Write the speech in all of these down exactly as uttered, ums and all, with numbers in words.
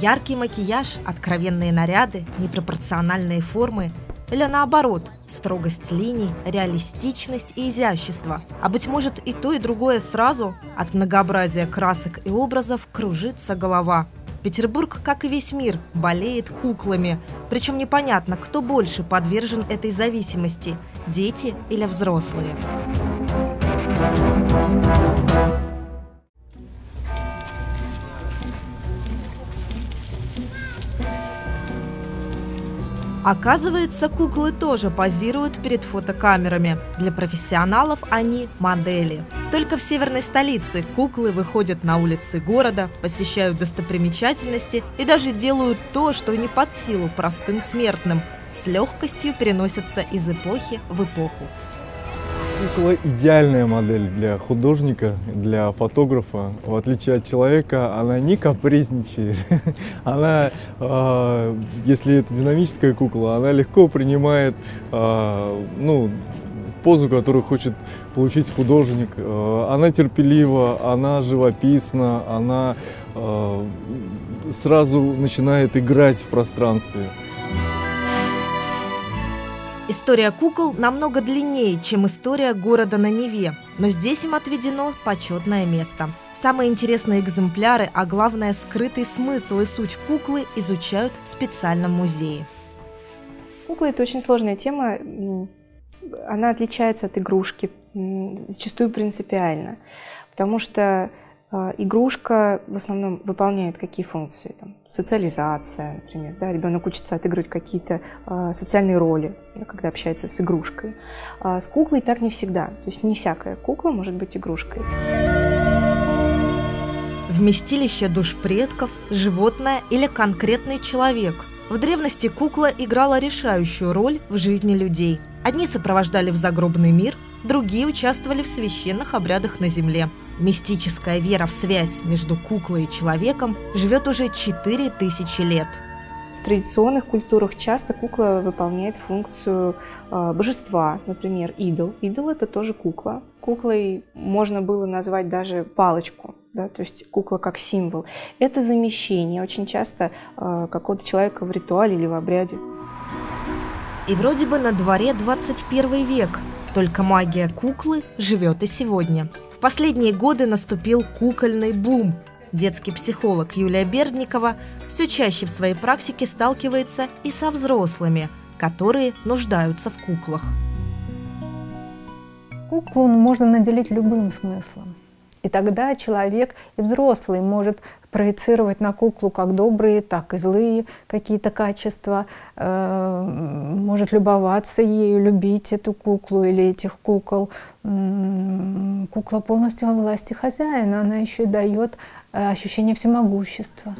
Яркий макияж, откровенные наряды, непропорциональные формы. Или наоборот, строгость линий, реалистичность и изящество. А быть может и то, и другое сразу? От многообразия красок и образов кружится голова. Петербург, как и весь мир, болеет куклами. Причем непонятно, кто больше подвержен этой зависимости – дети или взрослые. Оказывается, куклы тоже позируют перед фотокамерами. Для профессионалов они модели. Только в северной столице куклы выходят на улицы города, посещают достопримечательности и даже делают то, что не под силу простым смертным. С легкостью переносятся из эпохи в эпоху. Кукла – идеальная модель для художника, для фотографа. В отличие от человека, она не капризничает. Она, э, если это динамическая кукла, она легко принимает э, ну, позу, которую хочет получить художник. Э, она терпелива, она живописна, она э, сразу начинает играть в пространстве. История кукол намного длиннее, чем история города на Неве, но здесь им отведено почетное место. Самые интересные экземпляры, а главное скрытый смысл и суть куклы изучают в специальном музее. Кукла – это очень сложная тема, она отличается от игрушки, зачастую принципиально, потому что игрушка в основном выполняет какие функции? Там, социализация, например. Да? Ребенок учится отыгрывать какие-то э, социальные роли, да, когда общается с игрушкой. А с куклой так не всегда. То есть не всякая кукла может быть игрушкой. Вместилище душ предков, животное или конкретный человек. В древности кукла играла решающую роль в жизни людей. Одни сопровождали в загробный мир, другие участвовали в священных обрядах на земле. Мистическая вера в связь между куклой и человеком живет уже четыре тысячи лет. В традиционных культурах часто кукла выполняет функцию э, божества, например, идол. Идол – это тоже кукла. Куклой можно было назвать даже палочку, да, то есть кукла как символ. Это замещение очень часто э, какого-то человека в ритуале или в обряде. И вроде бы на дворе двадцать первый век, только магия куклы живет и сегодня. В последние годы наступил кукольный бум. Детский психолог Юлия Бердникова все чаще в своей практике сталкивается и со взрослыми, которые нуждаются в куклах. Куклу можно наделить любым смыслом. И тогда человек, и взрослый, может проецировать на куклу как добрые, так и злые какие-то качества, э, может любоваться ею, любить эту куклу или этих кукол. Кукла полностью во власти хозяина, она еще и дает ощущение всемогущества.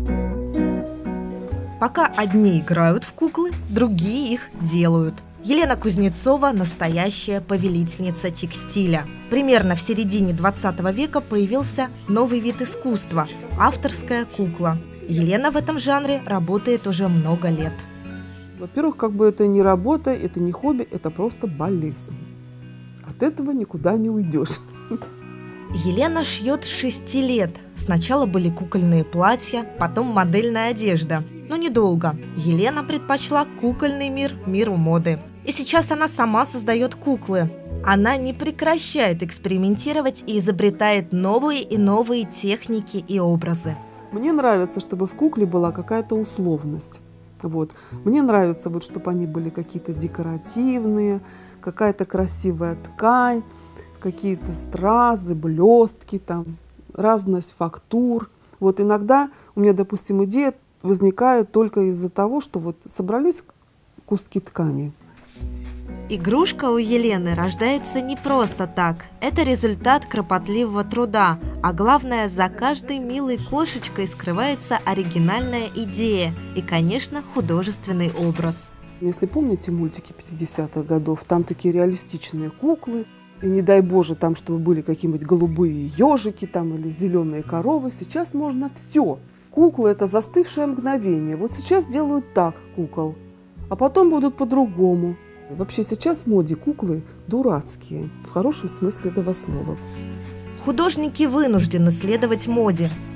Пока одни играют в куклы, другие их делают. Елена Кузнецова – настоящая повелительница текстиля. Примерно в середине двадцатого века появился новый вид искусства – авторская кукла. Елена в этом жанре работает уже много лет. Во-первых, как бы это не работа, это не хобби, это просто болезнь. От этого никуда не уйдешь. Елена шьет с шести лет. Сначала были кукольные платья, потом модельная одежда. Но недолго. Елена предпочла кукольный мир миру моды. И сейчас она сама создает куклы. Она не прекращает экспериментировать и изобретает новые и новые техники и образы. Мне нравится, чтобы в кукле была какая-то условность. Вот. Мне нравится, вот, чтобы они были какие-то декоративные, какая-то красивая ткань, какие-то стразы, блестки, там, разность фактур. Вот иногда у меня, допустим, идея возникает только из-за того, что вот собрались куски ткани. Игрушка у Елены рождается не просто так. Это результат кропотливого труда, а главное, за каждой милой кошечкой скрывается оригинальная идея и, конечно, художественный образ. Если помните мультики пятидесятых годов, там такие реалистичные куклы, и не дай Боже, там, чтобы были какие-нибудь голубые ежики там, или зеленые коровы. Сейчас можно все. Куклы – это застывшее мгновение. Вот сейчас делают так кукол, а потом будут по-другому. Вообще сейчас в моде куклы дурацкие, в хорошем смысле этого слова. Художники вынуждены следовать моде.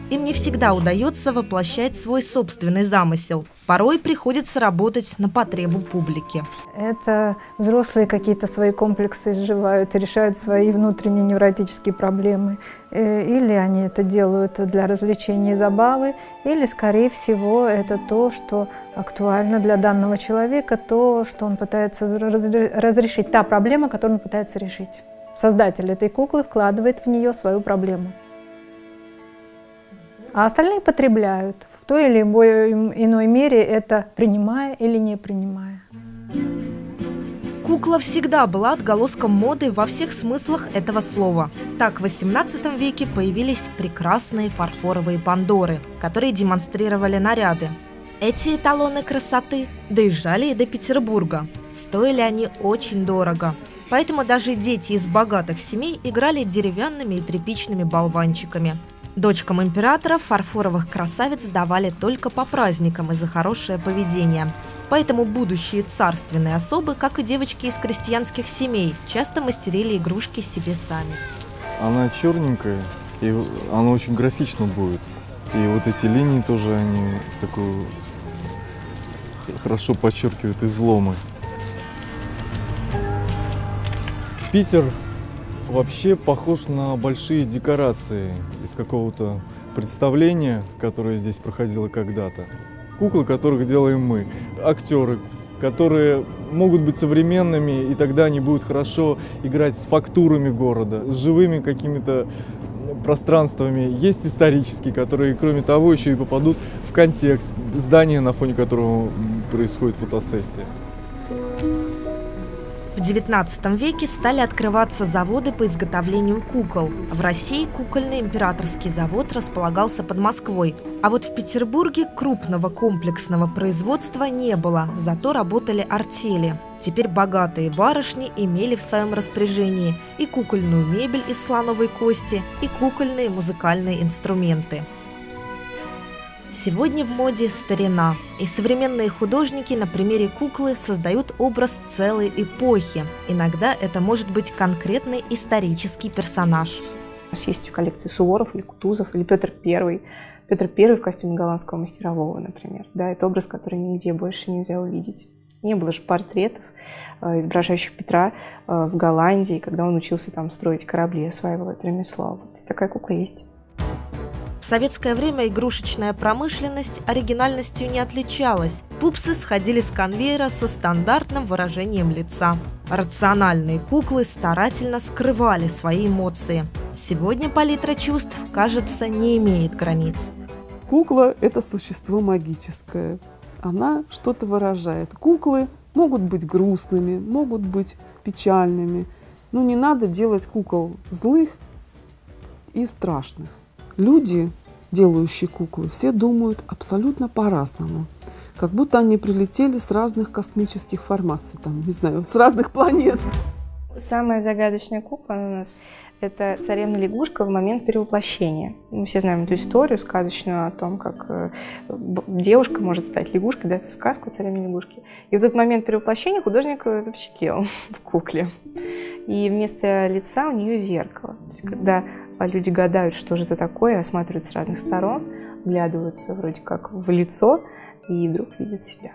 Им не всегда удается воплощать свой собственный замысел. Порой приходится работать на потребу публики. Это взрослые какие-то свои комплексы изживают, решают свои внутренние невротические проблемы. Или они это делают для развлечения и забавы, или, скорее всего, это то, что актуально для данного человека, то, что он пытается разрешить, та проблема, которую он пытается решить. Создатель этой куклы вкладывает в нее свою проблему. А остальные потребляют в той или иной мере, это принимая или не принимая. Кукла всегда была отголоском моды во всех смыслах этого слова. Так в восемнадцатом веке появились прекрасные фарфоровые Пандоры, которые демонстрировали наряды. Эти эталоны красоты доезжали и до Петербурга. Стоили они очень дорого. Поэтому даже дети из богатых семей играли деревянными и тряпичными болванчиками. Дочкам императоров фарфоровых красавиц давали только по праздникам и за хорошее поведение. Поэтому будущие царственные особы, как и девочки из крестьянских семей, часто мастерили игрушки себе сами. Она черненькая, и она очень графично будет. И вот эти линии тоже, они такую хорошо подчеркивают изломы. Питер вообще похож на большие декорации из какого-то представления, которое здесь проходило когда-то. Куклы, которых делаем мы. Актеры, которые могут быть современными, и тогда они будут хорошо играть с фактурами города, с живыми какими-то пространствами. Есть исторические, которые, кроме того, еще и попадут в контекст здания, на фоне которого происходит фотосессия. В девятнадцатом веке стали открываться заводы по изготовлению кукол. В России кукольный императорский завод располагался под Москвой. А вот в Петербурге крупного комплексного производства не было, зато работали артели. Теперь богатые барышни имели в своем распоряжении и кукольную мебель из слоновой кости, и кукольные музыкальные инструменты. Сегодня в моде старина, и современные художники на примере куклы создают образ целой эпохи. Иногда это может быть конкретный исторический персонаж. У нас есть в коллекции Суворов или Кутузов, или Петр Первый. Петр Первый в костюме голландского мастерового, например. Да, это образ, который нигде больше нельзя увидеть. Не было же портретов, изображающих Петра в Голландии, когда он учился там строить корабли, осваивал это ремесло. Вот такая кукла есть. В советское время игрушечная промышленность оригинальностью не отличалась. Пупсы сходили с конвейера со стандартным выражением лица. Рациональные куклы старательно скрывали свои эмоции. Сегодня палитра чувств, кажется, не имеет границ. Кукла – это существо магическое. Она что-то выражает. Куклы могут быть грустными, могут быть печальными. Но не надо делать кукол злых и страшных. Люди, делающие куклы, все думают абсолютно по-разному. Как будто они прилетели с разных космических формаций, там, не знаю, с разных планет. Самая загадочная кукла у нас – это царевна-лягушка в момент перевоплощения. Мы все знаем эту историю сказочную о том, как девушка может стать лягушкой, да, эту сказку царевны-лягушки. И в тот момент перевоплощения художник запечатлел в кукле. И вместо лица у нее зеркало. То есть, когда люди гадают, что же это такое, осматривают с разных сторон, вглядываются вроде как в лицо и вдруг видят себя.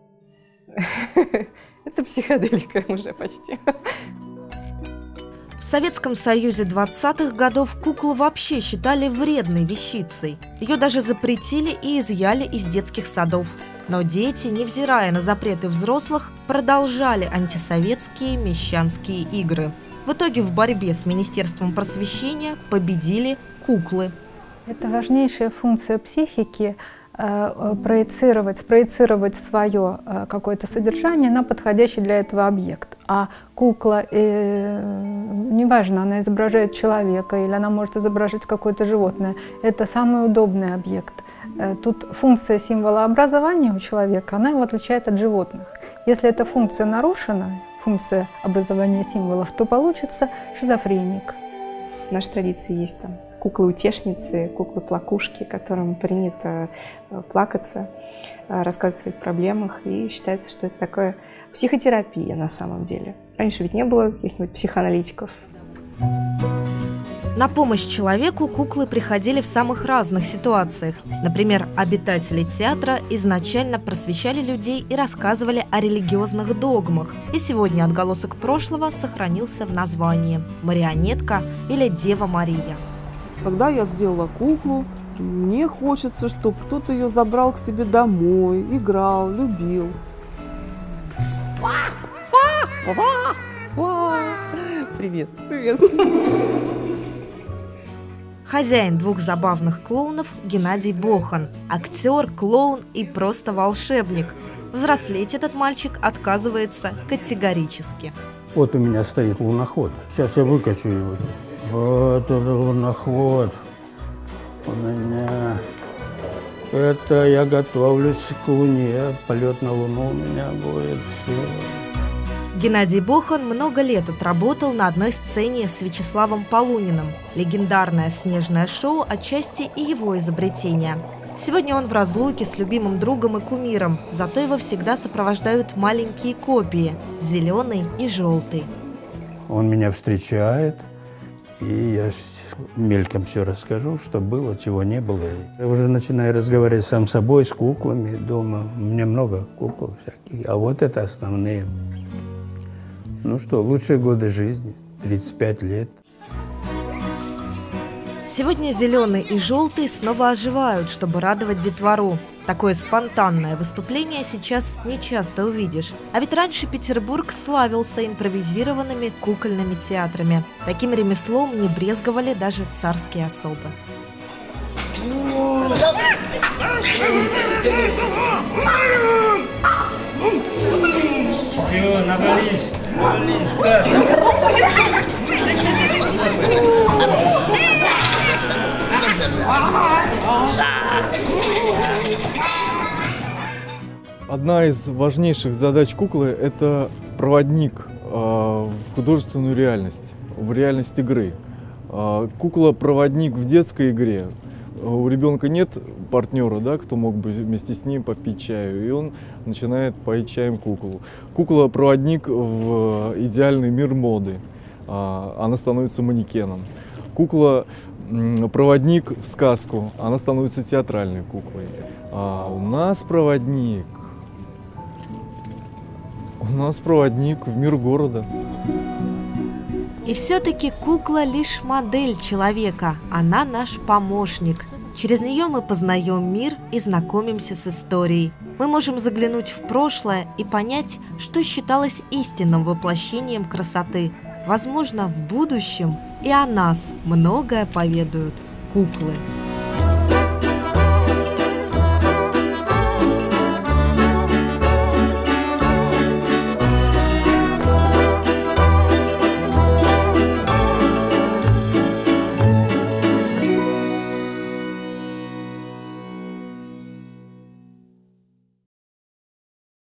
Это психоделика уже почти. В Советском Союзе двадцатых годов куклу вообще считали вредной вещицей. Ее даже запретили и изъяли из детских садов. Но дети, невзирая на запреты взрослых, продолжали антисоветские мещанские игры. В итоге в борьбе с Министерством просвещения победили куклы. Это важнейшая функция психики э, проецировать, спроецировать свое э, какое-то содержание на подходящий для этого объект. А кукла, э, неважно, она изображает человека или она может изображать какое-то животное, это самый удобный объект. Э, тут функция символообразования у человека, она его отличает от животных. Если эта функция нарушена, функция образования символов, то получится шизофреник. В нашей традиции есть там куклы-утешницы, куклы-плакушки, которым принято плакаться, рассказывать о своих проблемах, и считается, что это такая психотерапия на самом деле. Раньше ведь не было каких-нибудь психоаналитиков. На помощь человеку куклы приходили в самых разных ситуациях. Например, обитатели театра изначально просвещали людей и рассказывали о религиозных догмах. И сегодня отголосок прошлого сохранился в названии – марионетка или Дева Мария. Когда я сделала куклу, мне хочется, чтобы кто-то ее забрал к себе домой, играл, любил. Привет. Привет. Хозяин двух забавных клоунов Геннадий Бохан. Актер, клоун и просто волшебник. Взрослеть этот мальчик отказывается категорически. Вот у меня стоит луноход. Сейчас я выкачу его. Вот это луноход. У меня... Это я готовлюсь к Луне. Полет на Луну у меня будет. Все. Геннадий Бохан много лет отработал на одной сцене с Вячеславом Полуниным. Легендарное снежное шоу отчасти и его изобретение. Сегодня он в разлуке с любимым другом и кумиром, зато его всегда сопровождают маленькие копии – зеленый и желтый. Он меня встречает, и я мельком все расскажу, что было, чего не было. Я уже начинаю разговаривать сам с собой, с куклами дома. У меня много кукол всяких, а вот это основные. Ну что, лучшие годы жизни, тридцать пять лет. Сегодня зеленый и желтый снова оживают, чтобы радовать детвору. Такое спонтанное выступление сейчас не часто увидишь. А ведь раньше Петербург славился импровизированными кукольными театрами. Таким ремеслом не брезговали даже царские особы. Все, навались, навались, каша. Одна из важнейших задач куклы – это проводник э, в художественную реальность, в реальность игры. Э, кукла-проводник в детской игре. У ребенка нет партнера, да, кто мог бы вместе с ним попить чаю, и он начинает поить чаем куклу. Кукла-проводник в идеальный мир моды. Э, она становится манекеном. Кукла-проводник в сказку. Она становится театральной куклой. А у нас проводник. У нас проводник в мир города. И все-таки кукла лишь модель человека, она наш помощник. Через нее мы познаем мир и знакомимся с историей. Мы можем заглянуть в прошлое и понять, что считалось истинным воплощением красоты. Возможно, в будущем и о нас многое поведают куклы.